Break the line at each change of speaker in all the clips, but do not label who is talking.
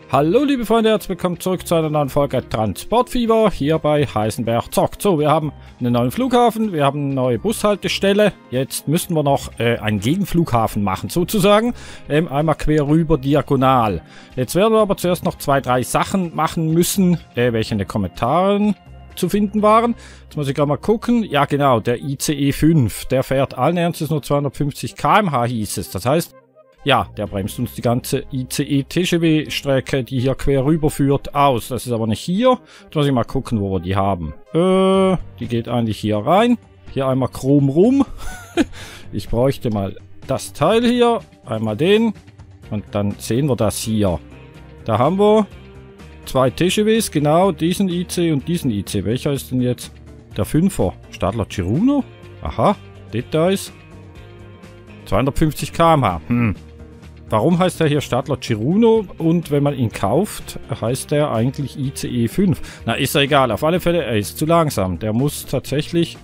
Hallo liebe Freunde, herzlich willkommen zurück zu einer neuen Folge Transportfieber hier bei Heisenberg Zockt. So, wir haben einen neuen Flughafen, wir haben eine neue Bushaltestelle. Jetzt müssten wir noch einen Gegenflughafen machen sozusagen. Einmal quer rüber diagonal. Jetzt werden wir aber zuerst noch 2, 3 Sachen machen müssen, welche in den Kommentaren zu finden waren. Jetzt muss ich gerade mal gucken. Ja genau, der ICE 5, der fährt allen Ernstes nur 250 km/h hieß es. Das heißt, ja, der bremst uns die ganze ICE-TGW-Strecke, die hier quer rüber führt, aus. Das ist aber nicht hier. Jetzt muss ich mal gucken, wo wir die haben. Die geht eigentlich hier rein. Hier einmal chrom rum. Ich bräuchte mal das Teil hier. Einmal den. Und dann sehen wir das hier. Da haben wir 2 TGWs, genau, diesen IC und diesen IC. Welcher ist denn jetzt der 5er? Stadler Ciruno? Aha, Details. 250 km/h. Warum heißt er hier Stadler Ciruno und wenn man ihn kauft, heißt er eigentlich ICE 5? Na, ist ja egal. Auf alle Fälle, er ist zu langsam. Der muss tatsächlich...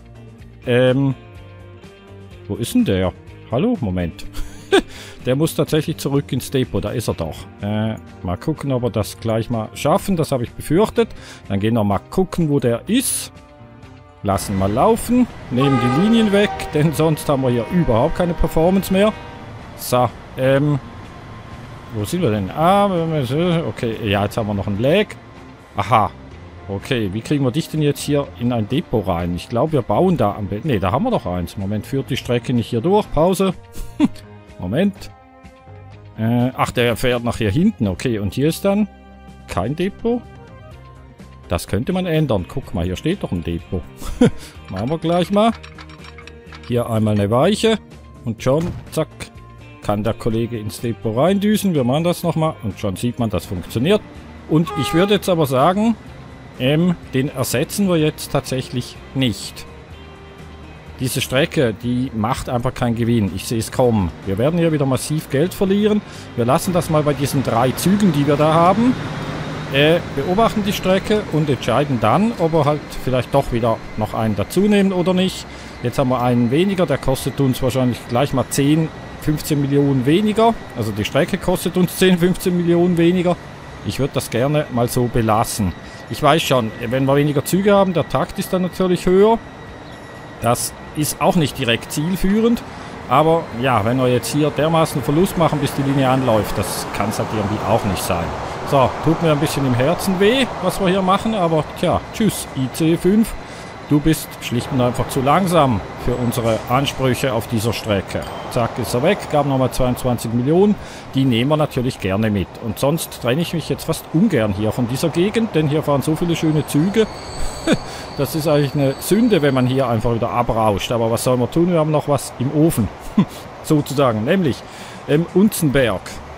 wo ist denn der? Hallo? Moment. Der muss tatsächlich zurück ins Depot. Da ist er doch. Mal gucken, ob wir das gleich mal schaffen. Das habe ich befürchtet. Dann gehen wir mal gucken, wo der ist. Lassen mal laufen. Nehmen die Linien weg, denn sonst haben wir hier überhaupt keine Performance mehr. So, wo sind wir denn? Ah, okay, ja, jetzt haben wir noch ein Lag. Aha, okay, wie kriegen wir dich denn jetzt hier in ein Depot rein? Ich glaube, wir bauen da am Bett. Ne, da haben wir doch eins. Moment, führt die Strecke nicht hier durch. Pause. Moment. Ach, der fährt nach hier hinten. Okay, und hier ist dann kein Depot. Das könnte man ändern. Guck mal, hier steht doch ein Depot. Machen wir gleich mal. Hier einmal eine Weiche. Und schon, zack, kann der Kollege ins Depot reindüsen. Wir machen das nochmal und schon sieht man, das funktioniert. Und ich würde jetzt aber sagen, den ersetzen wir jetzt tatsächlich nicht. Diese Strecke, die macht einfach keinen Gewinn. Ich sehe es kommen. Wir werden hier wieder massiv Geld verlieren. Wir lassen das mal bei diesen 3 Zügen, die wir da haben. Beobachten die Strecke und entscheiden dann, ob wir halt vielleicht doch wieder noch einen dazu nehmen oder nicht. Jetzt haben wir einen weniger, der kostet uns wahrscheinlich gleich mal 10, 15 Millionen weniger. Also die Strecke kostet uns 10, 15 Millionen weniger. Ich würde das gerne mal so belassen. Ich weiß schon, wenn wir weniger Züge haben, der Takt ist dann natürlich höher. Das ist auch nicht direkt zielführend. Aber ja, wenn wir jetzt hier dermaßen Verlust machen, bis die Linie anläuft, das kann es halt irgendwie auch nicht sein. So, tut mir ein bisschen im Herzen weh, was wir hier machen, aber tja, tschüss, ICE 5. Du bist schlicht und einfach zu langsam für unsere Ansprüche auf dieser Strecke. Zack, ist er weg, gab nochmal 22 Millionen. Die nehmen wir natürlich gerne mit. Und sonst trenne ich mich jetzt fast ungern hier von dieser Gegend, denn hier fahren so viele schöne Züge. Das ist eigentlich eine Sünde, wenn man hier einfach wieder abrauscht. Aber was sollen wir tun? Wir haben noch was im Ofen, sozusagen, nämlich Unzenberg.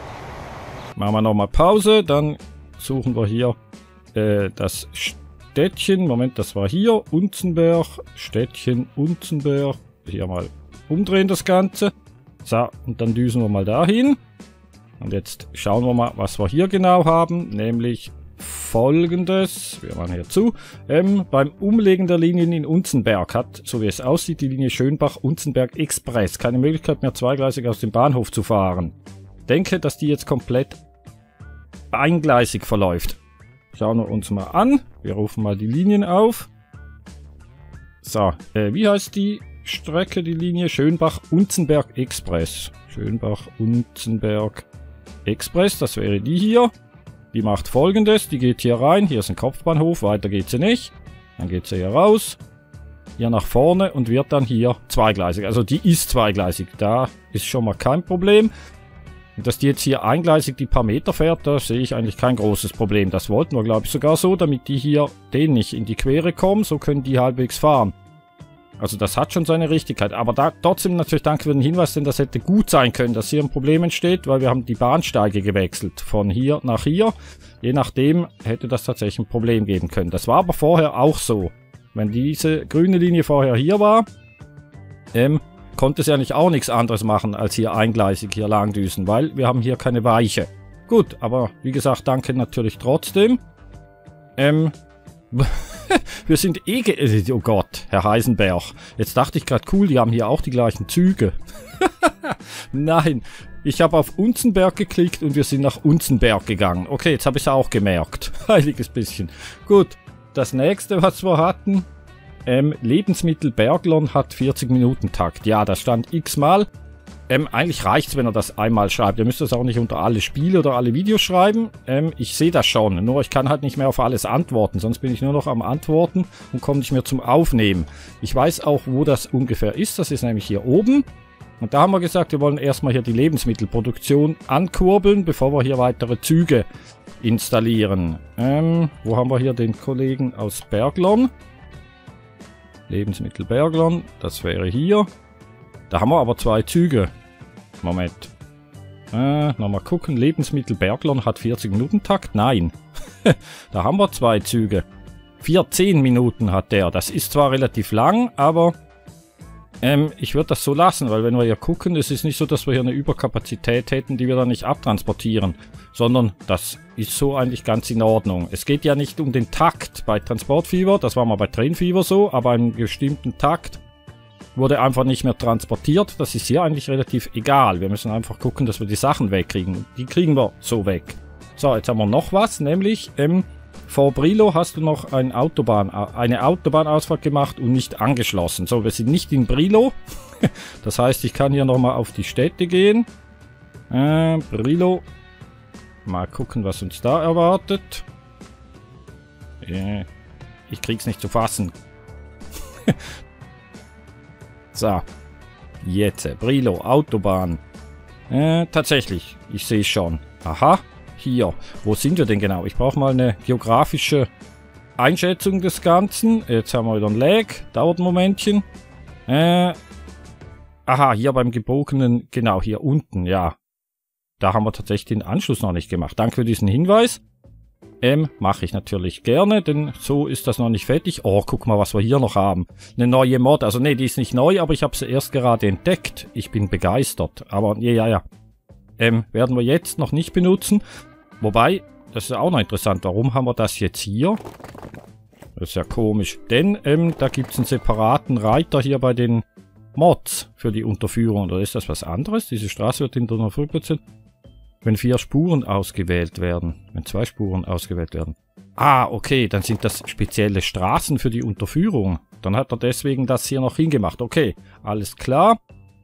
Machen wir nochmal Pause, dann suchen wir hier das Städtchen. Moment, das war hier. Unzenberg, Städtchen, Unzenberg. Hier mal umdrehen das Ganze. So, und dann düsen wir mal dahin. Und jetzt schauen wir mal, was wir hier genau haben. Nämlich Folgendes. Wir machen hier zu. Beim Umlegen der Linien in Unzenberg hat, so wie es aussieht, die Linie Schönbach-Unzenberg Express keine Möglichkeit mehr, zweigleisig aus dem Bahnhof zu fahren. Denke, dass die jetzt komplett eingleisig verläuft. Schauen wir uns mal an. Wir rufen mal die Linien auf. So, wie heißt die Strecke, die Linie? Schönbach-Unzenberg Express. Schönbach-Unzenberg Express, das wäre die hier. Die macht Folgendes, die geht hier rein. Hier ist ein Kopfbahnhof, weiter geht sie nicht. Dann geht sie hier raus. Hier nach vorne und wird dann hier zweigleisig. Also die ist zweigleisig, da ist schon mal kein Problem. Und dass die jetzt hier eingleisig die paar Meter fährt, da sehe ich eigentlich kein großes Problem. Das wollten wir, glaube ich, sogar so, damit die hier denen nicht in die Quere kommen. So können die halbwegs fahren. Also das hat schon seine Richtigkeit. Aber da trotzdem natürlich danke für den Hinweis, denn das hätte gut sein können, dass hier ein Problem entsteht, weil wir haben die Bahnsteige gewechselt. Von hier nach hier. Je nachdem hätte das tatsächlich ein Problem geben können. Das war aber vorher auch so. Wenn diese grüne Linie vorher hier war, konnte es ja nicht auch nichts anderes machen, als hier eingleisig hier lang düsen, weil wir haben hier keine Weiche. Gut, aber wie gesagt, danke natürlich trotzdem. Wir sind oh Gott, Herr Heisenberg. Jetzt dachte ich gerade, cool, die haben hier auch die gleichen Züge. Nein, Ich habe auf Unzenberg geklickt und wir sind nach Unzenberg gegangen. Okay, jetzt habe ich es auch gemerkt. Heiliges bisschen. Gut, das nächste, was wir hatten. Lebensmittel Berglon hat 40 Minuten Takt. Ja, das stand x-mal. Eigentlich reicht es, wenn er das einmal schreibt. Ihr müsst das auch nicht unter alle Spiele oder alle Videos schreiben. Ich sehe das schon, nur ich kann halt nicht mehr auf alles antworten. Sonst bin ich nur noch am Antworten und komme nicht mehr zum Aufnehmen. Ich weiß auch, wo das ungefähr ist. Das ist nämlich hier oben. Und da haben wir gesagt, wir wollen erstmal hier die Lebensmittelproduktion ankurbeln, bevor wir hier weitere Züge installieren. Wo haben wir hier den Kollegen aus Berglon? Lebensmittel Berglon, das wäre hier. Da haben wir aber 2 Züge. Moment. Nochmal gucken. Lebensmittel Berglon hat 40 Minuten Takt? Nein. Da haben wir 2 Züge. 14 Minuten hat der. Das ist zwar relativ lang, aber ich würde das so lassen, weil wenn wir hier gucken, es ist nicht so, dass wir hier eine Überkapazität hätten, die wir dann nicht abtransportieren, sondern das ist so eigentlich ganz in Ordnung. Es geht ja nicht um den Takt bei Transportfieber, das war mal bei Trainfieber so, aber einen bestimmten Takt wurde einfach nicht mehr transportiert. Das ist hier eigentlich relativ egal. Wir müssen einfach gucken, dass wir die Sachen wegkriegen. Die kriegen wir so weg. So, jetzt haben wir noch was, nämlich vor Brilo hast du noch eine Autobahnausfahrt gemacht und nicht angeschlossen. So, wir sind nicht in Brilo. Das heißt, ich kann hier nochmal auf die Städte gehen. Brilo. Mal gucken, was uns da erwartet. Ich krieg's nicht zu fassen. So. Jetzt, Brilo, Autobahn. Tatsächlich, ich sehe es schon. Aha. Hier. Wo sind wir denn genau? Ich brauche mal eine geografische Einschätzung des Ganzen. Jetzt haben wir wieder ein Lag. Dauert ein Momentchen. Aha, hier beim gebogenen, genau, hier unten, ja. Da haben wir tatsächlich den Anschluss noch nicht gemacht. Danke für diesen Hinweis. Mache ich natürlich gerne, denn so ist das noch nicht fertig. Oh, guck mal, was wir hier noch haben. Eine neue Mod. Also, nee, die ist nicht neu, aber ich habe sie erst gerade entdeckt. Ich bin begeistert. Aber, ja. Werden wir jetzt noch nicht benutzen. Wobei, das ist auch noch interessant. Warum haben wir das jetzt hier? Das ist ja komisch. Denn, da gibt es einen separaten Reiter hier bei den Mods für die Unterführung. Oder ist das was anderes? Diese Straße wird hinter 5%. Wenn 4 Spuren ausgewählt werden. Wenn 2 Spuren ausgewählt werden. Ah, okay. Dann sind das spezielle Straßen für die Unterführung. Dann hat er deswegen das hier noch hingemacht. Okay, alles klar.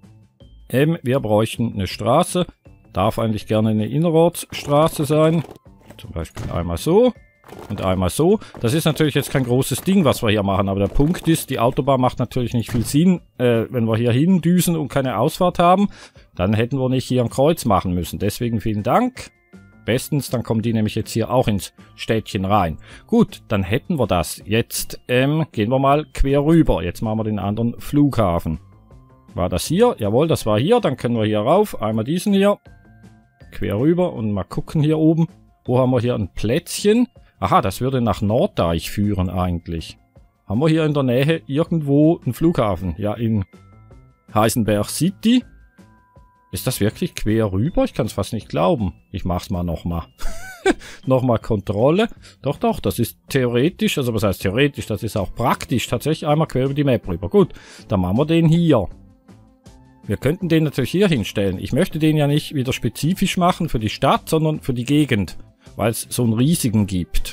Wir bräuchten eine Straße. Darf eigentlich gerne eine Innerortsstraße sein. Zum Beispiel einmal so und einmal so. Das ist natürlich jetzt kein großes Ding, was wir hier machen. Aber der Punkt ist, die Autobahn macht natürlich nicht viel Sinn, wenn wir hier hindüsen und keine Ausfahrt haben. Dann hätten wir nicht hier ein Kreuz machen müssen. Deswegen vielen Dank. Bestens, dann kommen die nämlich jetzt hier auch ins Städtchen rein. Gut, dann hätten wir das. Jetzt gehen wir mal quer rüber. Jetzt machen wir den anderen Flughafen. War das hier? Jawohl, das war hier. Dann können wir hier rauf. Einmal diesen hier. Quer rüber und mal gucken hier oben. Wo haben wir hier ein Plätzchen? Aha, das würde nach Norddeich führen eigentlich. Haben wir hier in der Nähe irgendwo einen Flughafen? Ja, in Heisenberg City. Ist das wirklich quer rüber? Ich kann es fast nicht glauben. Ich mach's mal nochmal. Nochmal Kontrolle. Doch, das ist theoretisch, also was heißt theoretisch, das ist auch praktisch. Tatsächlich einmal quer über die Map rüber. Gut, dann machen wir den hier. Wir könnten den natürlich hier hinstellen. Ich möchte den ja nicht wieder spezifisch machen für die Stadt, sondern für die Gegend. Weil es so einen riesigen gibt.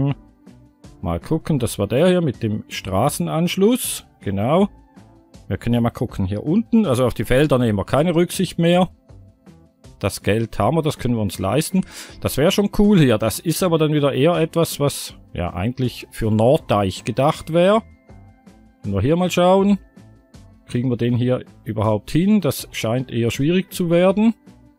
Mal gucken, das war der hier mit dem Straßenanschluss. Genau. Wir können ja mal gucken hier unten. Also auf die Felder nehmen wir keine Rücksicht mehr. Das Geld haben wir, das können wir uns leisten. Das wäre schon cool hier. Das ist aber dann wieder eher etwas, was ja eigentlich für Norddeich gedacht wäre. Wenn wir hier mal schauen. Kriegen wir den hier überhaupt hin? Das scheint eher schwierig zu werden.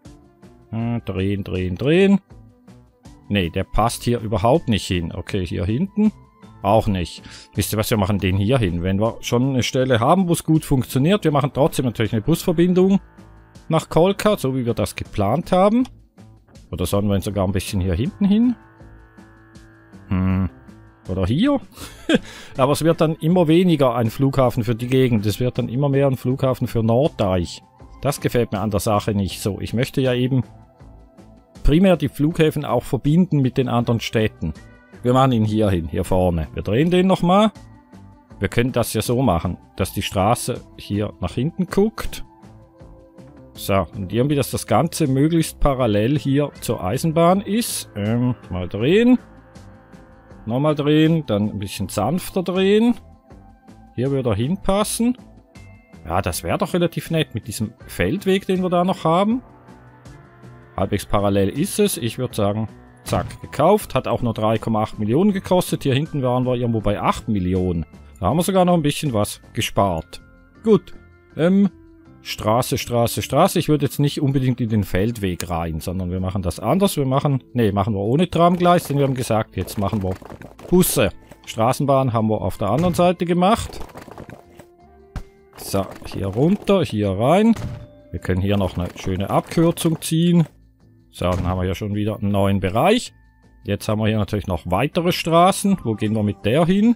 Drehen. Nee, der passt hier überhaupt nicht hin. Okay, hier hinten auch nicht. Wisst ihr was, wir machen den hier hin. Wenn wir schon eine Stelle haben, wo es gut funktioniert. Wir machen trotzdem natürlich eine Busverbindung nach Kolka, so wie wir das geplant haben. Oder sollen wir ihn sogar ein bisschen hier hinten hin? Oder hier? Aber es wird dann immer weniger ein Flughafen für die Gegend. Es wird dann immer mehr ein Flughafen für Norddeich. Das gefällt mir an der Sache nicht so. Ich möchte ja eben primär die Flughäfen auch verbinden mit den anderen Städten. Wir machen ihn hier hin, hier vorne. Wir drehen den nochmal. Wir können das ja so machen, dass die Straße hier nach hinten guckt. So, und irgendwie, dass das Ganze möglichst parallel hier zur Eisenbahn ist. Mal drehen. Nochmal drehen, dann ein bisschen sanfter drehen. Hier würde er hinpassen. Ja, das wäre doch relativ nett mit diesem Feldweg, den wir da noch haben. Halbwegs parallel ist es. Ich würde sagen, zack, gekauft. Hat auch nur 3,8 Millionen gekostet. Hier hinten waren wir irgendwo bei 8 Millionen. Da haben wir sogar noch ein bisschen was gespart. Gut. Straße, Straße, Straße. Ich würde jetzt nicht unbedingt in den Feldweg rein, sondern wir machen das anders. machen wir ohne Tramgleis, denn wir haben gesagt, jetzt machen wir Busse. Straßenbahn haben wir auf der anderen Seite gemacht. So, hier runter, hier rein. Wir können hier noch eine schöne Abkürzung ziehen. So, dann haben wir ja schon wieder einen neuen Bereich. Jetzt haben wir hier natürlich noch weitere Straßen. Wo gehen wir mit der hin?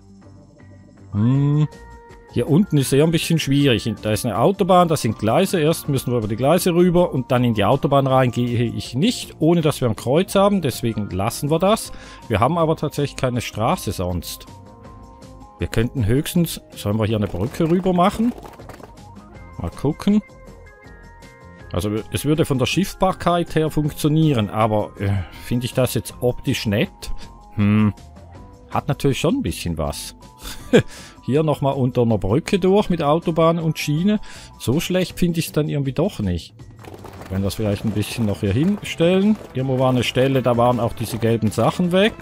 Hier unten ist eher ein bisschen schwierig. Da ist eine Autobahn, da sind Gleise. Erst müssen wir über die Gleise rüber und dann in die Autobahn rein gehe ich nicht, ohne dass wir ein Kreuz haben. Deswegen lassen wir das. Wir haben aber tatsächlich keine Straße sonst. Wir könnten höchstens... Sollen wir hier eine Brücke rüber machen? Mal gucken. Also es würde von der Schiffbarkeit her funktionieren, aber finde ich das jetzt optisch nett? Hat natürlich schon ein bisschen was. Hier nochmal unter einer Brücke durch mit Autobahn und Schiene. So schlecht finde ich es dann irgendwie doch nicht. Wenn wir das vielleicht ein bisschen noch hier hinstellen. Irgendwo war eine Stelle, da waren auch diese gelben Sachen weg.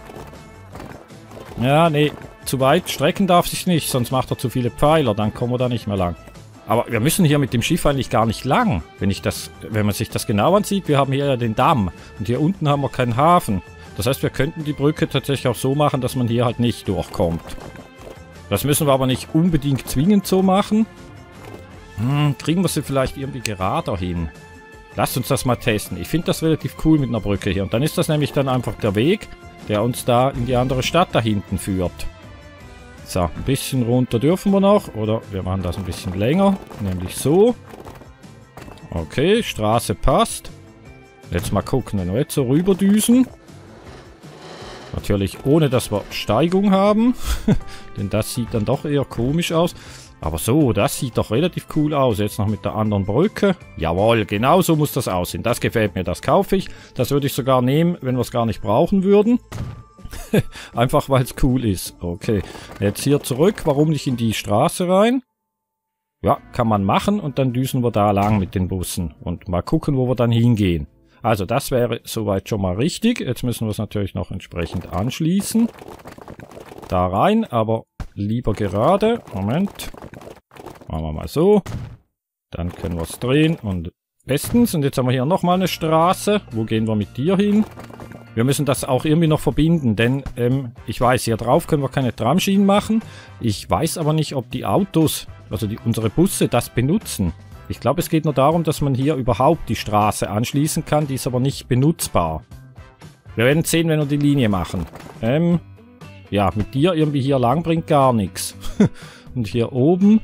Ja, nee, zu weit strecken darf sich nicht, sonst macht er zu viele Pfeiler, dann kommen wir da nicht mehr lang. Aber wir müssen hier mit dem Schiff eigentlich gar nicht lang. Wenn man sich das genau ansieht, wir haben hier ja den Damm. Und hier unten haben wir keinen Hafen. Das heißt, wir könnten die Brücke tatsächlich auch so machen, dass man hier halt nicht durchkommt. Das müssen wir aber nicht unbedingt zwingend so machen. Kriegen wir sie vielleicht irgendwie gerader hin? Lasst uns das mal testen. Ich finde das relativ cool mit einer Brücke hier. Und dann ist das nämlich dann einfach der Weg, der uns da in die andere Stadt da hinten führt. So, ein bisschen runter dürfen wir noch. Oder wir machen das ein bisschen länger. Nämlich so. Okay, Straße passt. Jetzt mal gucken, wenn wir jetzt so rüberdüsen. Natürlich ohne, dass wir Steigung haben. Denn das sieht dann doch eher komisch aus. Aber so, das sieht doch relativ cool aus. Jetzt noch mit der anderen Brücke. Jawohl, genau so muss das aussehen. Das gefällt mir, das kaufe ich. Das würde ich sogar nehmen, wenn wir es gar nicht brauchen würden. Einfach weil es cool ist. Okay, jetzt hier zurück. Warum nicht in die Straße rein? Ja, kann man machen und dann düsen wir da lang mit den Bussen. Und mal gucken, wo wir dann hingehen. Also das wäre soweit schon mal richtig. Jetzt müssen wir es natürlich noch entsprechend anschließen. Da rein, aber lieber gerade. Moment. Machen wir mal so. Dann können wir es drehen und bestens. Und jetzt haben wir hier nochmal eine Straße. Wo gehen wir mit dir hin? Wir müssen das auch irgendwie noch verbinden, denn ich weiß, hier drauf können wir keine Tramschienen machen. Ich weiß aber nicht, ob die Autos, also unsere Busse, das benutzen. Ich glaube, es geht nur darum, dass man hier überhaupt die Straße anschließen kann. Die ist aber nicht benutzbar. Wir werden sehen, wenn wir die Linie machen. Ja, mit dir irgendwie hier lang bringt gar nichts. Und hier oben...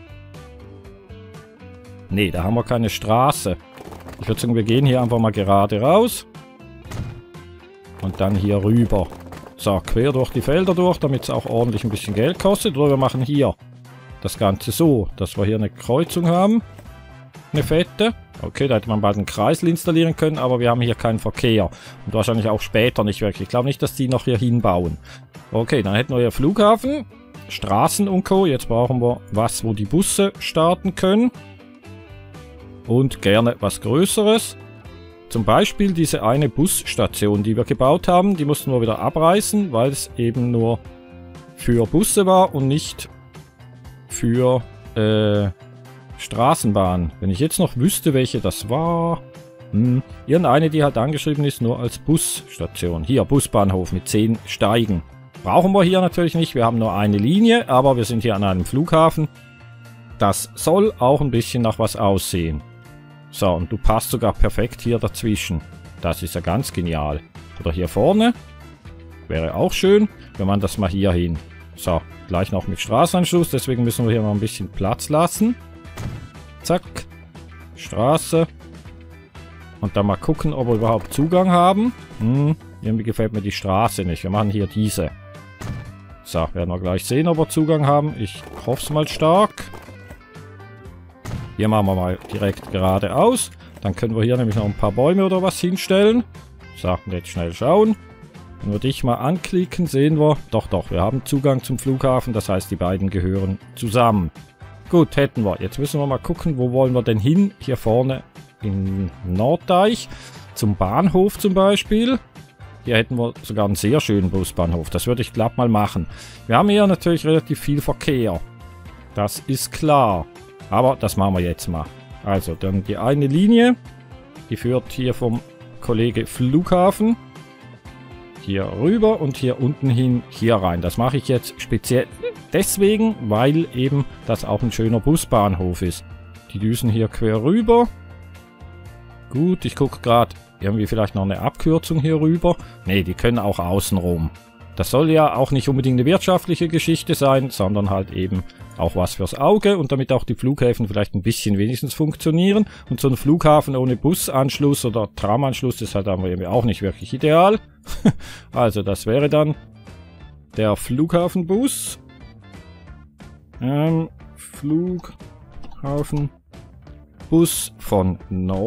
Nee, da haben wir keine Straße. Ich würde sagen, wir gehen hier einfach mal gerade raus. Und dann hier rüber. So, quer durch die Felder durch, damit es auch ordentlich ein bisschen Geld kostet. Oder wir machen hier das Ganze so, dass wir hier eine Kreuzung haben. Eine fette. Okay, da hätte man bald einen Kreisel installieren können, aber wir haben hier keinen Verkehr. Und wahrscheinlich auch später nicht wirklich. Ich glaube nicht, dass die noch hier hinbauen. Okay, dann hätten wir hier Flughafen, Straßen und Co. Jetzt brauchen wir was, wo die Busse starten können. Und gerne was Größeres. Zum Beispiel diese eine Busstation, die wir gebaut haben, die mussten wir wieder abreißen, weil es eben nur für Busse war und nicht für Straßenbahn. Wenn ich jetzt noch wüsste, welche das war. Irgendeine, die halt angeschrieben ist, nur als Busstation. Hier, Busbahnhof mit 10 Steigen. Brauchen wir hier natürlich nicht, wir haben nur eine Linie, aber wir sind hier an einem Flughafen. Das soll auch ein bisschen nach was aussehen. So, und du passt sogar perfekt hier dazwischen. Das ist ja ganz genial. Oder hier vorne. Wäre auch schön. Wir machen das mal hier hin. So, gleich noch mit Straßenanschluss. Deswegen müssen wir hier mal ein bisschen Platz lassen. Zack. Straße. Und dann mal gucken, ob wir überhaupt Zugang haben. Irgendwie gefällt mir die Straße nicht. Wir machen hier diese. So, werden wir gleich sehen, ob wir Zugang haben. Ich hoffe es mal stark. Hier machen wir mal direkt geradeaus. Dann können wir hier nämlich noch ein paar Bäume oder was hinstellen. So, jetzt schnell schauen. Wenn wir dich mal anklicken, sehen wir, doch, wir haben Zugang zum Flughafen. Das heißt, die beiden gehören zusammen. Gut, hätten wir. Jetzt müssen wir mal gucken, wo wollen wir denn hin? Hier vorne in Norddeich. Zum Bahnhof zum Beispiel. Hier hätten wir sogar einen sehr schönen Busbahnhof. Das würde ich glatt mal machen. Wir haben hier natürlich relativ viel Verkehr. Das ist klar. Aber das machen wir jetzt mal. Also, dann die eine Linie. Die führt hier vom Kollege Flughafen hier rüber und hier unten hin hier rein. Das mache ich jetzt speziell deswegen, weil eben das auch ein schöner Busbahnhof ist. Die düsen hier quer rüber. Gut, ich gucke gerade, irgendwie vielleicht noch eine Abkürzung hier rüber. Ne, die können auch außen rum. Das soll ja auch nicht unbedingt eine wirtschaftliche Geschichte sein, sondern halt eben auch was fürs Auge und damit auch die Flughäfen vielleicht ein bisschen wenigstens funktionieren. Und so ein Flughafen ohne Busanschluss oder Tramanschluss ist halt irgendwie auch nicht wirklich ideal. Also das wäre dann der Flughafenbus. Flughafenbus von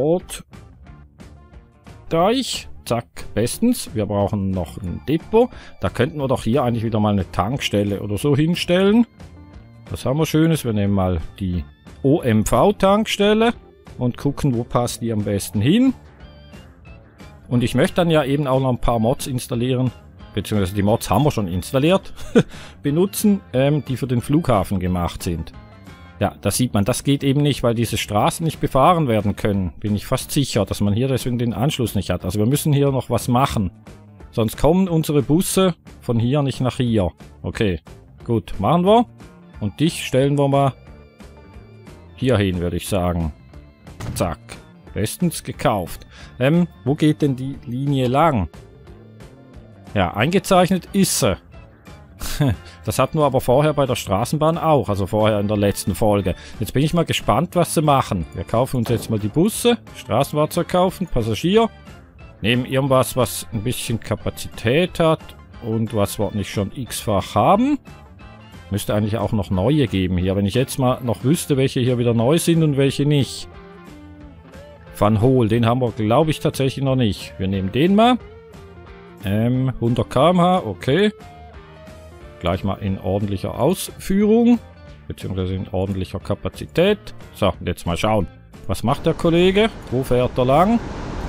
Norddeich. Zack, bestens. Wir brauchen noch ein Depot. Da könnten wir doch hier eigentlich wieder mal eine Tankstelle oder so hinstellen. Was haben wir Schönes? Wir nehmen mal die OMV-Tankstelle und gucken, wo passt die am besten hin. Und ich möchte dann ja eben auch noch ein paar Mods installieren, beziehungsweise die Mods haben wir schon installiert, benutzen, die für den Flughafen gemacht sind. Ja, das sieht man, das geht eben nicht, weil diese Straßen nicht befahren werden können. Bin ich fast sicher, dass man hier deswegen den Anschluss nicht hat. Also wir müssen hier noch was machen. Sonst kommen unsere Busse von hier nicht nach hier. Okay, gut, machen wir. Und dich stellen wir mal hier hin, würde ich sagen. Zack, bestens gekauft. Wo geht denn die Linie lang? Ja, eingezeichnet ist sie. Das hatten wir aber vorher bei der Straßenbahn auch, also vorher in der letzten Folge. Jetzt bin ich mal gespannt, was sie machen. Wir kaufen uns jetzt mal die Busse, Straßenfahrzeug kaufen, Passagier. Nehmen irgendwas, was ein bisschen Kapazität hat und was wir nicht schon x-fach haben. Müsste eigentlich auch noch neue geben hier, wenn ich jetzt mal noch wüsste, welche hier wieder neu sind und welche nicht. Van Hool, den haben wir, glaube ich, tatsächlich noch nicht. Wir nehmen den mal. 100 km/h, okay. Gleich mal in ordentlicher Ausführung, beziehungsweise in ordentlicher Kapazität. So, jetzt mal schauen. Was macht der Kollege? Wo fährt er lang?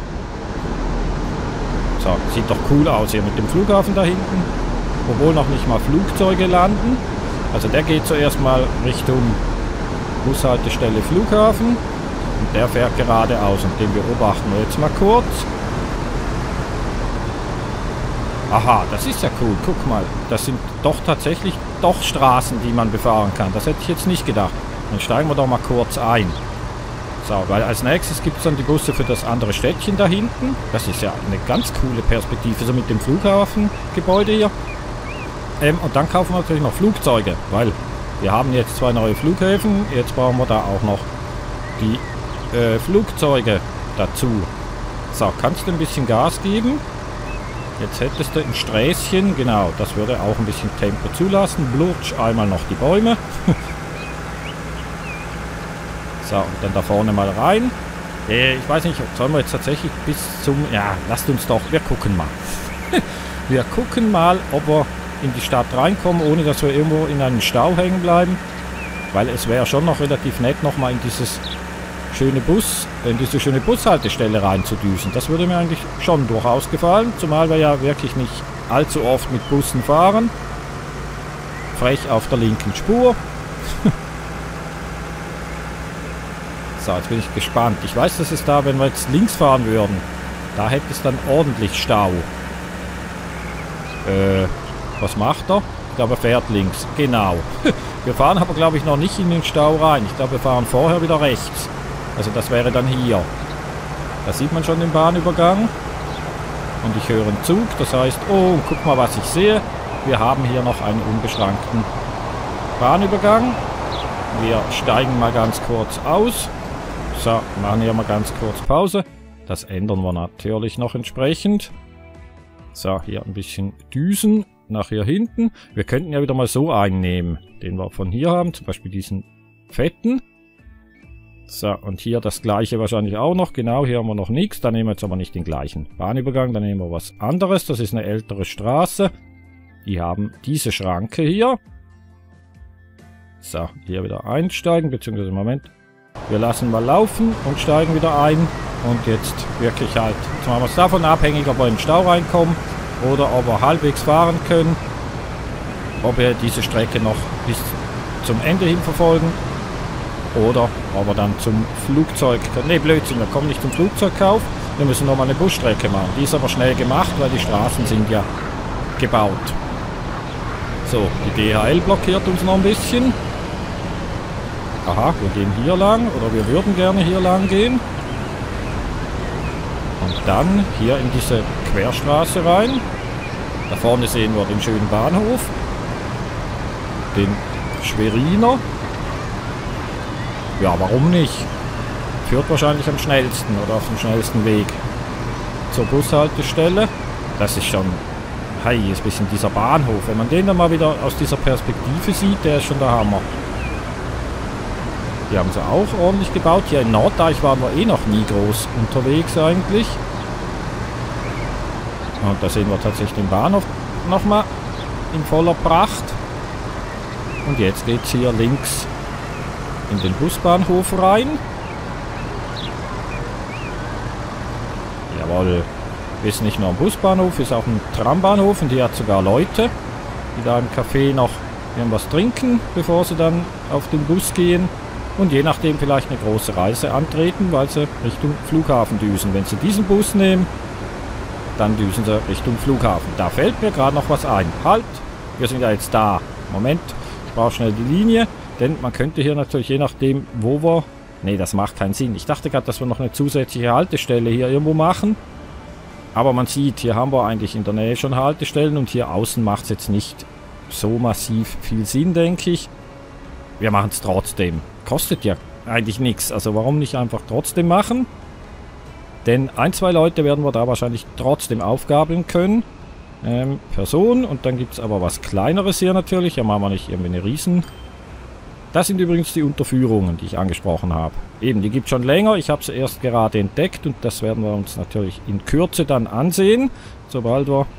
So, sieht doch cool aus hier mit dem Flughafen da hinten. Obwohl noch nicht mal Flugzeuge landen. Also der geht zuerst mal Richtung Bushaltestelle Flughafen. Und der fährt geradeaus und den beobachten wir jetzt mal kurz. Aha, das ist ja cool. Guck mal, das sind doch tatsächlich Straßen, die man befahren kann. Das hätte ich jetzt nicht gedacht. Dann steigen wir doch mal kurz ein. So, weil als nächstes gibt es dann die Busse für das andere Städtchen da hinten. Das ist ja eine ganz coole Perspektive, so mit dem Flughafengebäude hier. Und dann kaufen wir natürlich noch Flugzeuge, weil wir haben jetzt 2 neue Flughäfen. Jetzt brauchen wir da auch noch die Flugzeuge dazu. So, kannst du ein bisschen Gas geben? Jetzt hättest du ein Sträßchen, genau, das würde auch ein bisschen Tempo zulassen. Blutsch, einmal noch die Bäume. So, und dann da vorne mal rein. Ich weiß nicht, sollen wir jetzt tatsächlich bis zum... Ja, lasst uns doch, wir gucken mal. Wir gucken mal, ob wir in die Stadt reinkommen, ohne dass wir irgendwo in einem Stau hängen bleiben. Weil es wäre schon noch relativ nett, nochmal in diese schöne Bushaltestelle reinzudüsen. Das würde mir eigentlich schon durchaus gefallen, zumal wir ja wirklich nicht allzu oft mit Bussen fahren. Frech auf der linken Spur. So, jetzt bin ich gespannt. Ich weiß, dass es da, wenn wir jetzt links fahren würden, da hätte es dann ordentlich Stau. Was macht er? Ich glaube, er fährt links. Genau. Wir fahren aber, glaube ich, noch nicht in den Stau rein. Ich glaube, wir fahren vorher wieder rechts. Also das wäre dann hier. Da sieht man schon den Bahnübergang. Und ich höre einen Zug. Das heißt, oh, guck mal, was ich sehe. Wir haben hier noch einen unbeschränkten Bahnübergang. Wir steigen mal ganz kurz aus. So, machen hier mal ganz kurz Pause. Das ändern wir natürlich noch entsprechend. So, hier ein bisschen düsen nach hier hinten. Wir könnten ja wieder mal so einnehmen, den wir von hier haben. Zum Beispiel diesen fetten. So, und hier das gleiche wahrscheinlich auch noch. Genau, hier haben wir noch nichts. Da nehmen wir jetzt aber nicht den gleichen Bahnübergang. Da nehmen wir was anderes. Das ist eine ältere Straße. Die haben diese Schranke hier. So, hier wieder einsteigen, beziehungsweise Moment. Wir lassen mal laufen und steigen wieder ein. Und jetzt wirklich halt. Jetzt machen wir es davon abhängig, ob wir in den Stau reinkommen oder ob wir halbwegs fahren können. Ob wir diese Strecke noch bis zum Ende hin verfolgen. Oder ob wir dann zum Flugzeug... Ne, Blödsinn, wir kommen nicht zum Flugzeugkauf. Wir müssen nochmal eine Busstrecke machen. Die ist aber schnell gemacht, weil die Straßen sind ja gebaut. So, die DHL blockiert uns noch ein bisschen. Aha, wir gehen hier lang. Oder wir würden gerne hier lang gehen. Und dann hier in diese Querstraße rein. Da vorne sehen wir den schönen Bahnhof. Den Schweriner. Ja, warum nicht? Führt wahrscheinlich am schnellsten oder auf dem schnellsten Weg zur Bushaltestelle. Das ist schon... Hey, ist ein bisschen dieser Bahnhof. Wenn man den dann mal wieder aus dieser Perspektive sieht, der ist schon der Hammer. Die haben sie auch ordentlich gebaut. Hier in Norddeich waren wir eh noch nie groß unterwegs eigentlich. Und da sehen wir tatsächlich den Bahnhof nochmal in voller Pracht. Und jetzt geht es hier links in den Busbahnhof rein. Jawohl. Ist nicht nur ein Busbahnhof, ist auch ein Trambahnhof und die hat sogar Leute, die da im Café noch irgendwas trinken, bevor sie dann auf den Bus gehen. Und je nachdem vielleicht eine große Reise antreten, weil sie Richtung Flughafen düsen. Wenn sie diesen Bus nehmen, dann düsen sie Richtung Flughafen. Da fällt mir gerade noch was ein. Halt, wir sind ja jetzt da. Moment, ich brauche schnell die Linie. Denn man könnte hier natürlich, je nachdem, wo wir... Ne, das macht keinen Sinn. Ich dachte gerade, dass wir noch eine zusätzliche Haltestelle hier irgendwo machen. Aber man sieht, hier haben wir eigentlich in der Nähe schon Haltestellen. Und hier außen macht es jetzt nicht so massiv viel Sinn, denke ich. Wir machen es trotzdem. Kostet ja eigentlich nichts. Also warum nicht einfach trotzdem machen? Denn ein, zwei Leute werden wir da wahrscheinlich trotzdem aufgabeln können. Person. Und dann gibt es aber was Kleineres hier natürlich. Hier machen wir nicht irgendwie eine Riesen... Das sind übrigens die Unterführungen, die ich angesprochen habe. Eben, die gibt es schon länger. Ich habe sie erst gerade entdeckt und das werden wir uns natürlich in Kürze dann ansehen. Sobald wir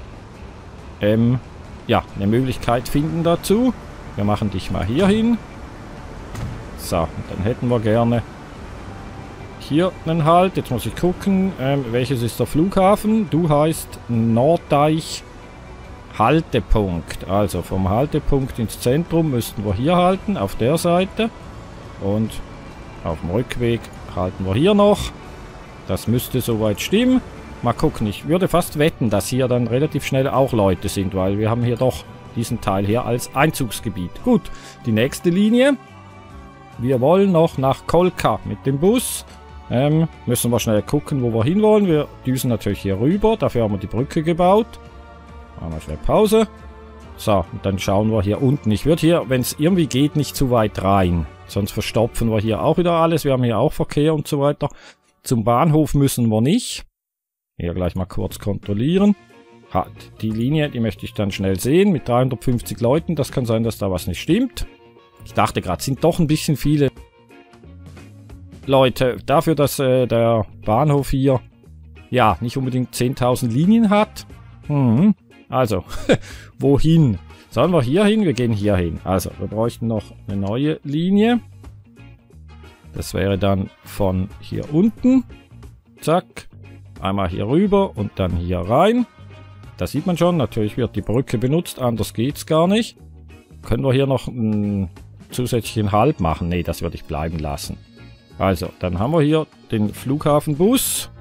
ja, eine Möglichkeit finden dazu. Wir machen dich mal hier hin. So, und dann hätten wir gerne hier einen Halt. Jetzt muss ich gucken, welches ist der Flughafen. Du heißt Norddeich Haltepunkt. Also vom Haltepunkt ins Zentrum müssten wir hier halten, auf der Seite. Und auf dem Rückweg halten wir hier noch. Das müsste soweit stimmen. Mal gucken, ich würde fast wetten, dass hier dann relativ schnell auch Leute sind, weil wir haben hier doch diesen Teil hier als Einzugsgebiet. Gut, die nächste Linie. Wir wollen noch nach Kolka mit dem Bus. Müssen wir schnell gucken, wo wir hinwollen. Wir düsen natürlich hier rüber, dafür haben wir die Brücke gebaut. Machen wir schnell Pause. So, und dann schauen wir hier unten. Ich würde hier, wenn es irgendwie geht, nicht zu weit rein. Sonst verstopfen wir hier auch wieder alles. Wir haben hier auch Verkehr und so weiter. Zum Bahnhof müssen wir nicht. Hier gleich mal kurz kontrollieren. Die Linie, die möchte ich dann schnell sehen. Mit 350 Leuten. Das kann sein, dass da was nicht stimmt. Ich dachte gerade, sind doch ein bisschen viele Leute. Dafür, dass der Bahnhof hier ja nicht unbedingt 10.000 Linien hat. Also, wohin? Sollen wir hier hin? Wir gehen hier hin. Also, wir bräuchten noch eine neue Linie. Das wäre dann von hier unten. Zack. Einmal hier rüber und dann hier rein. Da sieht man schon, natürlich wird die Brücke benutzt, anders geht's gar nicht. Können wir hier noch einen zusätzlichen Halt machen? Ne, das würde ich bleiben lassen. Also, dann haben wir hier den Flughafenbus.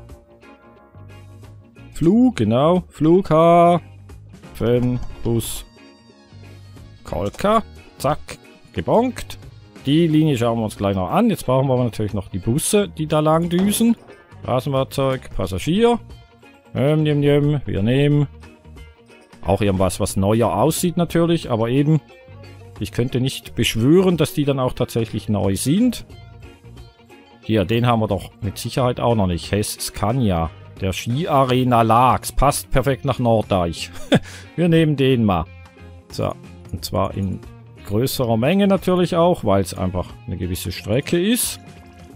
Genau. Flughafenbus Kolka. Zack. Gebonkt. Die Linie schauen wir uns gleich noch an. Jetzt brauchen wir aber natürlich noch die Busse, die da lang düsen. Straßenfahrzeug, Passagier. Wir nehmen auch irgendwas, was neuer aussieht natürlich. Aber eben, ich könnte nicht beschwören, dass die dann auch tatsächlich neu sind. Hier, den haben wir doch mit Sicherheit auch noch nicht. Hess Scania. Der Ski-Arena Laax. Passt perfekt nach Norddeich. Wir nehmen den mal. So, und zwar in größerer Menge natürlich auch, weil es einfach eine gewisse Strecke ist.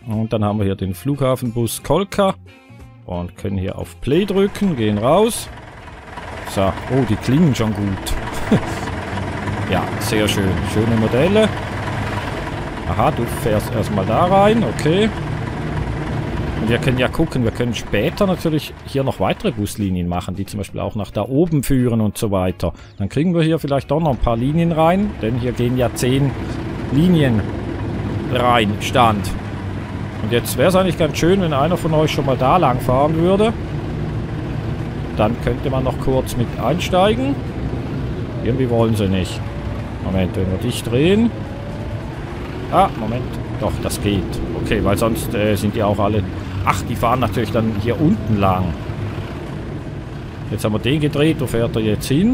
Und dann haben wir hier den Flughafenbus Kolka. Und können hier auf Play drücken, gehen raus. So, oh, die klingen schon gut. Ja, sehr schön. Schöne Modelle. Aha, du fährst erstmal da rein, okay. Und wir können ja gucken, wir können später natürlich hier noch weitere Buslinien machen, die zum Beispiel auch nach da oben führen und so weiter. Dann kriegen wir hier vielleicht doch noch ein paar Linien rein, denn hier gehen ja 10 Linien rein, Stand. Und jetzt wäre es eigentlich ganz schön, wenn einer von euch schon mal da lang fahren würde. Dann könnte man noch kurz mit einsteigen. Irgendwie wollen sie nicht. Moment, wenn wir dich drehen. Ah, Moment. Doch, das geht. Okay, weil sonst sind die auch alle... Ach, die fahren natürlich dann hier unten lang. Jetzt haben wir den gedreht. Wo fährt er jetzt hin?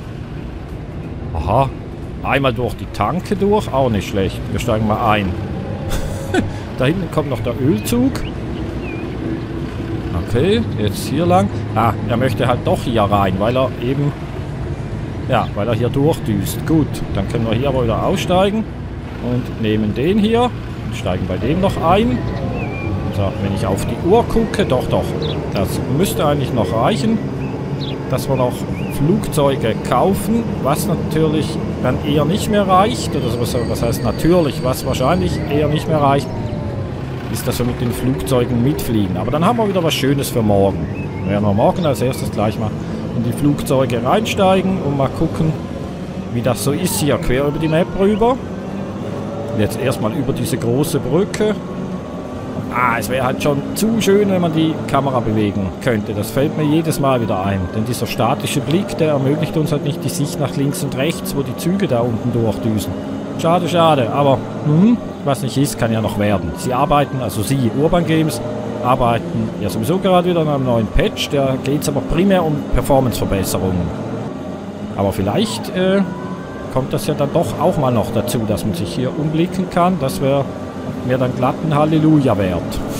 Aha. Einmal durch die Tanke durch. Auch nicht schlecht. Wir steigen mal ein. Da hinten kommt noch der Ölzug. Okay, jetzt hier lang. Ah, er möchte halt doch hier rein, weil er eben... Ja, weil er hier durchdüst. Gut, dann können wir hier aber wieder aussteigen. Und nehmen den hier. Und steigen bei dem noch ein. So, wenn ich auf die Uhr gucke, doch. Das müsste eigentlich noch reichen, dass wir noch Flugzeuge kaufen, was natürlich dann eher nicht mehr reicht. Oder was heißt natürlich, was wahrscheinlich eher nicht mehr reicht, ist, dass wir mit den Flugzeugen mitfliegen. Aber dann haben wir wieder was Schönes für morgen. Wir werden morgen als erstes gleich mal in die Flugzeuge reinsteigen und mal gucken, wie das so ist hier, quer über die Map rüber. Jetzt erstmal über diese große Brücke. Ah, es wäre halt schon zu schön, wenn man die Kamera bewegen könnte. Das fällt mir jedes Mal wieder ein. Denn dieser statische Blick, der ermöglicht uns halt nicht die Sicht nach links und rechts, wo die Züge da unten durchdüsen. Schade, schade. Aber was nicht ist, kann ja noch werden. Sie arbeiten, also Sie, Urban Games, arbeiten ja sowieso gerade wieder an einem neuen Patch. Da geht es aber primär um Performance-Verbesserungen. Aber vielleicht kommt das ja dann doch auch mal noch dazu, dass man sich hier umblicken kann. Das wäre mir dann glatt ein Halleluja wert.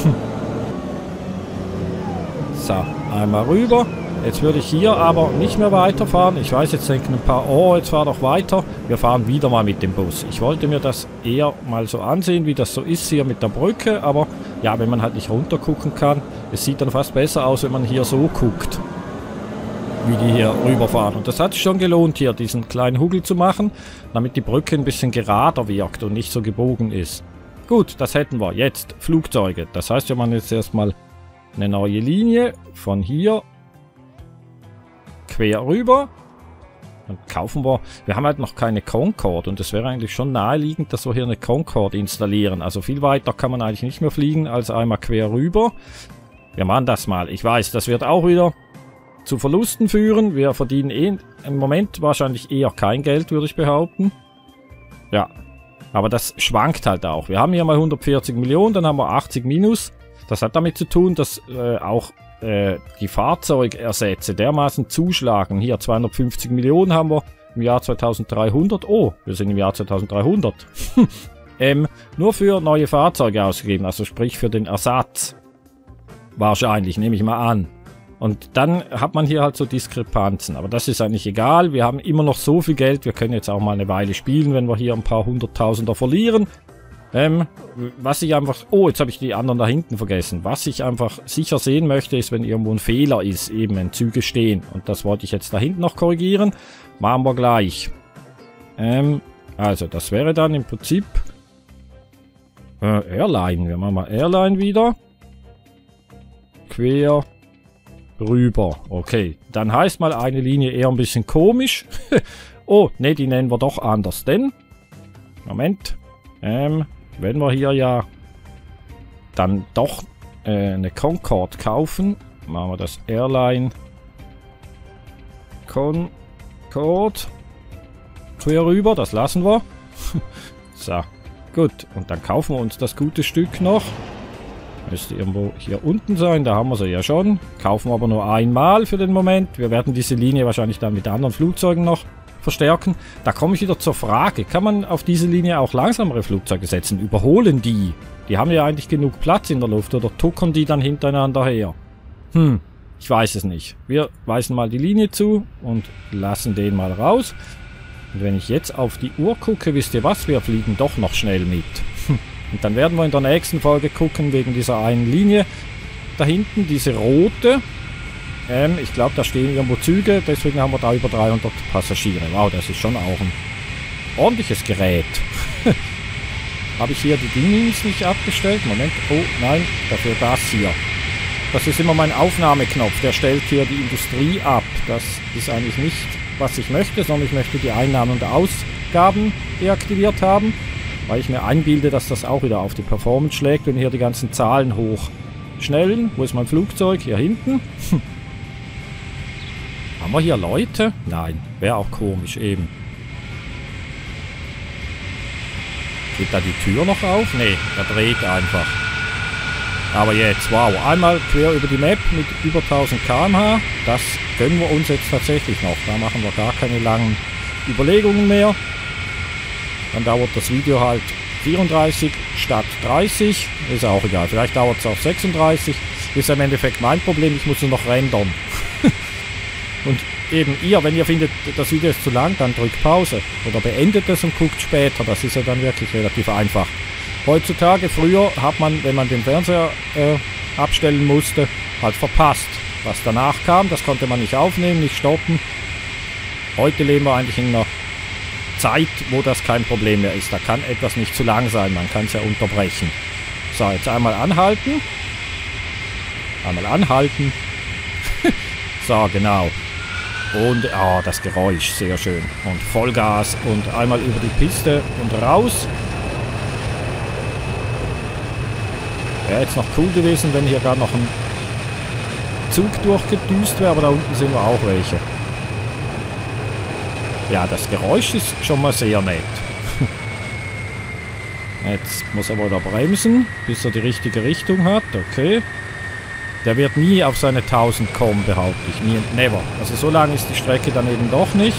So, einmal rüber. Jetzt würde ich hier aber nicht mehr weiterfahren. Ich weiß, jetzt denken ein paar, oh, jetzt fahr doch weiter. Wir fahren wieder mal mit dem Bus. Ich wollte mir das eher mal so ansehen, wie das so ist hier mit der Brücke. Aber ja, wenn man halt nicht runter gucken kann, es sieht dann fast besser aus, wenn man hier so guckt, wie die hier rüberfahren. Und das hat sich schon gelohnt, hier diesen kleinen Hügel zu machen, damit die Brücke ein bisschen gerader wirkt und nicht so gebogen ist. Gut, das hätten wir. Jetzt Flugzeuge. Das heißt, wir machen jetzt erstmal eine neue Linie von hier quer rüber. Dann kaufen wir... Wir haben halt noch keine Concorde und es wäre eigentlich schon naheliegend, dass wir hier eine Concorde installieren. Also viel weiter kann man eigentlich nicht mehr fliegen als einmal quer rüber. Wir machen das mal. Ich weiß, das wird auch wieder zu Verlusten führen. Wir verdienen im Moment wahrscheinlich eher kein Geld, würde ich behaupten. Ja, aber das schwankt halt auch. Wir haben hier mal 140 Millionen, dann haben wir 80 minus. Das hat damit zu tun, dass auch die Fahrzeugersätze dermaßen zuschlagen. Hier 250 Millionen haben wir im Jahr 2300. Oh, wir sind im Jahr 2300. Nur für neue Fahrzeuge ausgegeben, also sprich für den Ersatz. Wahrscheinlich, nehme ich mal an. Und dann hat man hier halt so Diskrepanzen. Aber das ist eigentlich egal. Wir haben immer noch so viel Geld. Wir können jetzt auch mal eine Weile spielen, wenn wir hier ein paar Hunderttausender verlieren. Was ich einfach... Oh, jetzt habe ich die anderen da hinten vergessen. Was ich einfach sicher sehen möchte, ist, wenn irgendwo ein Fehler ist, eben wenn Züge stehen. Und das wollte ich jetzt da hinten noch korrigieren. Machen wir gleich. Also, das wäre dann im Prinzip... Airline. Wir machen mal Airline wieder. Quer rüber. Okay. Dann heißt mal eine Linie eher ein bisschen komisch. Oh, ne, die nennen wir doch anders. Denn... Moment. Wenn wir hier ja dann doch eine Concorde kaufen, machen wir das Airline Concorde quer rüber, das lassen wir. So, gut. Und dann kaufen wir uns das gute Stück noch. Müsste irgendwo hier unten sein, da haben wir sie ja schon. Kaufen wir aber nur einmal für den Moment. Wir werden diese Linie wahrscheinlich dann mit anderen Flugzeugen noch verstärken. Da komme ich wieder zur Frage, kann man auf diese Linie auch langsamere Flugzeuge setzen? Überholen die? Die haben ja eigentlich genug Platz in der Luft oder tuckern die dann hintereinander her? Ich weiß es nicht. Wir weisen mal die Linie zu und lassen den mal raus. Und wenn ich jetzt auf die Uhr gucke, wisst ihr was? Wir fliegen doch noch schnell mit. Und dann werden wir in der nächsten Folge gucken, wegen dieser einen Linie da hinten, diese rote. Ich glaube, da stehen irgendwo Züge, deswegen haben wir da über 300 Passagiere. Wow, das ist schon auch ein ordentliches Gerät. Habe ich hier die Dinge nicht abgestellt? Moment, oh nein, dafür das hier. Das ist immer mein Aufnahmeknopf, der stellt hier die Industrie ab. Das ist eigentlich nicht, was ich möchte, sondern ich möchte die Einnahmen und Ausgaben deaktiviert haben, weil ich mir einbilde, dass das auch wieder auf die Performance schlägt und hier die ganzen Zahlen hochschnellen. Wo ist mein Flugzeug? Hier hinten. Haben wir hier Leute? Nein, wäre auch komisch eben. Geht da die Tür noch auf? Nee, der dreht einfach. Aber jetzt, wow, einmal quer über die Map mit über 1000 km/h. Das gönnen wir uns jetzt tatsächlich noch. Da machen wir gar keine langen Überlegungen mehr. Dann dauert das Video halt 34 statt 30. Ist auch egal, vielleicht dauert es auch 36. Ist im Endeffekt mein Problem, ich muss nur noch rendern. Und eben ihr, wenn ihr findet, das Video ist zu lang, dann drückt Pause oder beendet es und guckt später. Das ist ja dann wirklich relativ einfach. Heutzutage, früher hat man, wenn man den Fernseher abstellen musste, halt verpasst. Was danach kam, das konnte man nicht aufnehmen, nicht stoppen. Heute leben wir eigentlich in einer Zeit, wo das kein Problem mehr ist. Da kann etwas nicht zu lang sein, man kann es ja unterbrechen. So, jetzt einmal anhalten. Einmal anhalten. So, genau. Und, das Geräusch, sehr schön. Und Vollgas und einmal über die Piste und raus. Wäre jetzt noch cool gewesen, wenn hier gar noch ein Zug durchgedüst wäre, aber da unten sehen wir auch welche. Ja, das Geräusch ist schon mal sehr nett. Jetzt muss er wieder bremsen, bis er die richtige Richtung hat. Okay. Der wird nie auf seine 1000 kommen, behaupte ich. Nie and never. Also so lang ist die Strecke dann eben doch nicht.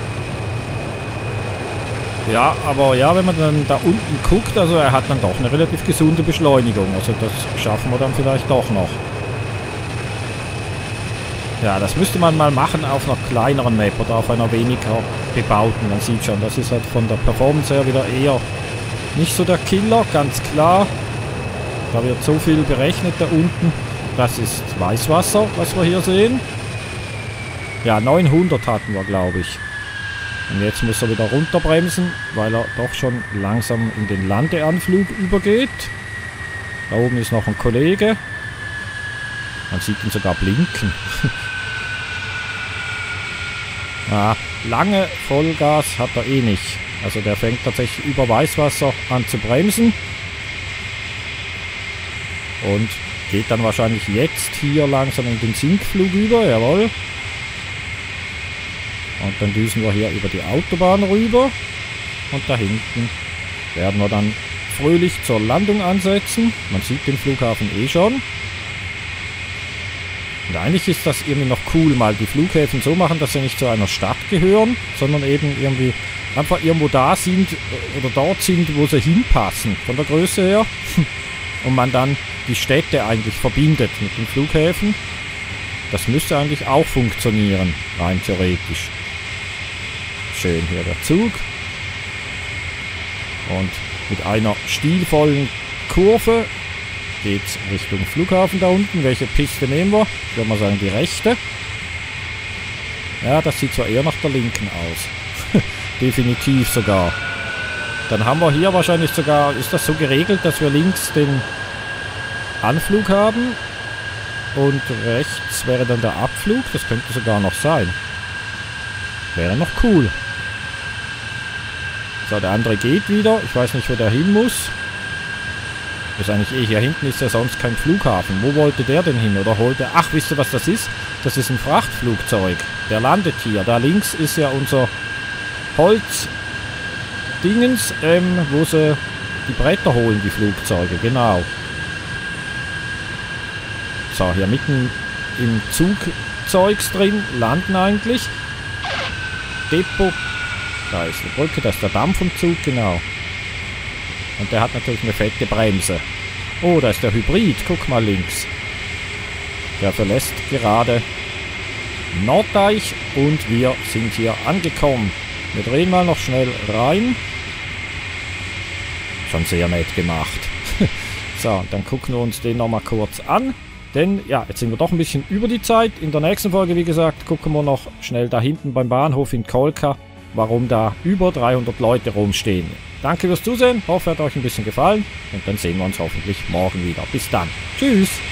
Ja, aber ja, wenn man dann da unten guckt, also er hat dann doch eine relativ gesunde Beschleunigung. Also das schaffen wir dann vielleicht doch noch. Ja, das müsste man mal machen auf einer kleineren Map oder auf einer weniger bebauten. Man sieht schon, das ist halt von der Performance her wieder eher nicht so der Killer, ganz klar. Da wird so viel berechnet da unten. Das ist Weißwasser, was wir hier sehen. Ja, 900 hatten wir, glaube ich. Und jetzt muss er wieder runterbremsen, weil er doch schon langsam in den Landeanflug übergeht. Da oben ist noch ein Kollege. Man sieht ihn sogar blinken. Ja, lange Vollgas hat er eh nicht. Also der fängt tatsächlich über Weißwasser an zu bremsen. Und geht dann wahrscheinlich jetzt hier langsam in den Sinkflug über, jawohl. Und dann düsen wir hier über die Autobahn rüber. Und da hinten werden wir dann fröhlich zur Landung ansetzen. Man sieht den Flughafen eh schon. Und eigentlich ist das irgendwie noch cool, mal die Flughäfen so machen, dass sie nicht zu einer Stadt gehören, sondern eben irgendwie einfach irgendwo da sind oder dort sind, wo sie hinpassen, von der Größe her. Und man dann die Städte eigentlich verbindet mit den Flughäfen. Das müsste eigentlich auch funktionieren, rein theoretisch. Schön hier der Zug. Und mit einer stilvollen Kurve geht es Richtung Flughafen da unten. Welche Piste nehmen wir? Ich würde mal sagen die rechte. Ja, das sieht zwar eher nach der linken aus. Definitiv sogar. Dann haben wir hier wahrscheinlich sogar, ist das so geregelt, dass wir links den Anflug haben und rechts wäre dann der Abflug. Das könnte sogar noch sein. Wäre noch cool. So, der andere geht wieder. Ich weiß nicht, wo der hin muss. Ist eigentlich eh, hier hinten ist ja sonst kein Flughafen. Wo wollte der denn hin? Oder holt er... Ach, wisst ihr, was das ist? Das ist ein Frachtflugzeug. Der landet hier. Da links ist ja unser Holzdingens, wo sie die Bretter holen, die Flugzeuge. Genau. So, hier mitten im Zugzeugs drin landen eigentlich. Depot. Da ist eine Brücke, das ist der Damm vom Zug, genau. Und der hat natürlich eine fette Bremse. Oh, da ist der Hybrid. Guck mal links. Der verlässt gerade Norddeich und wir sind hier angekommen. Wir drehen mal noch schnell rein. Schon sehr nett gemacht. So, dann gucken wir uns den nochmal kurz an. Denn, ja, jetzt sind wir doch ein bisschen über die Zeit. In der nächsten Folge, wie gesagt, gucken wir noch schnell da hinten beim Bahnhof in Kolka, warum da über 300 Leute rumstehen. Danke fürs Zusehen, hoffe, hat euch ein bisschen gefallen. Und dann sehen wir uns hoffentlich morgen wieder. Bis dann. Tschüss.